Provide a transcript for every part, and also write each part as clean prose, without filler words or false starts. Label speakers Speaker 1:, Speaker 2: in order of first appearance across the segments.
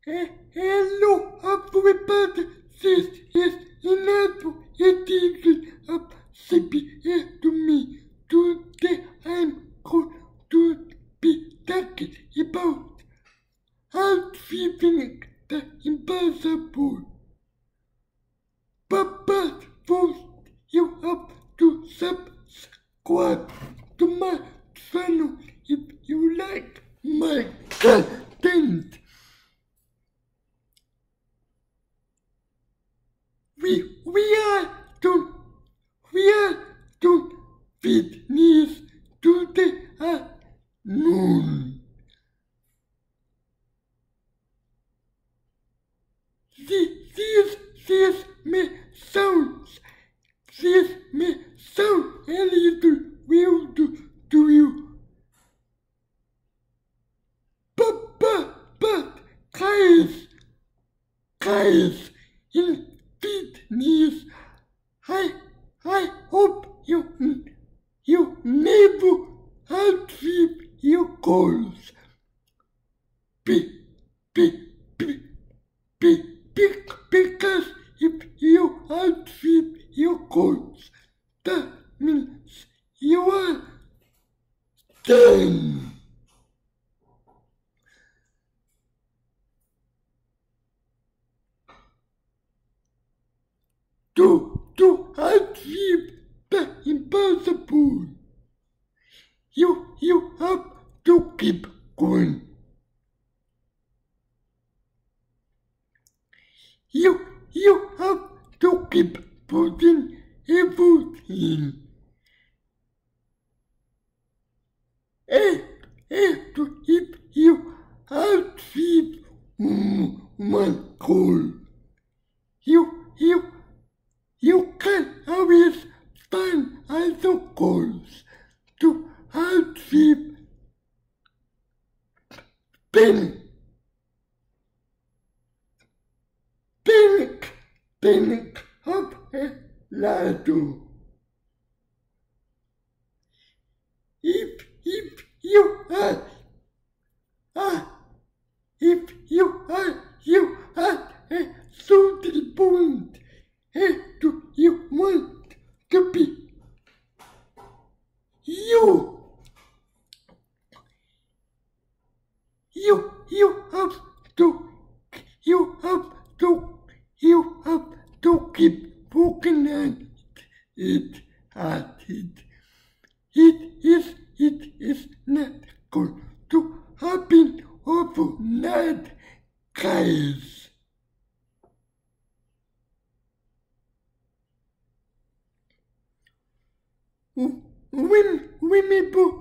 Speaker 1: Hello everybody, this is another edition of CPA to me. Today I'm going to be talking about achieving the impossible. But first, you have to subscribe to my channel if you like my content. We are to fitness today at noon. This may sound a little weird to you. But guys, in fitness, I hope you never achieve your goals. Because if you achieve your goals, that means you are done. To achieve the impossible, you have to keep going. You have to keep putting effort in. If you achieve one goal, you can always find other goals to achieve. Think of a ladder. If you are a certain point, you want to be you have to keep working at it. It is not going to happen overnight, guys. Remember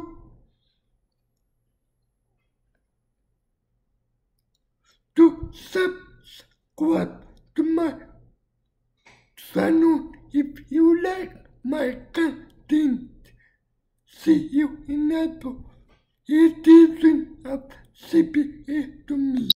Speaker 1: to subscribe to my channel if you like my content. See you in another edition of CPA to me.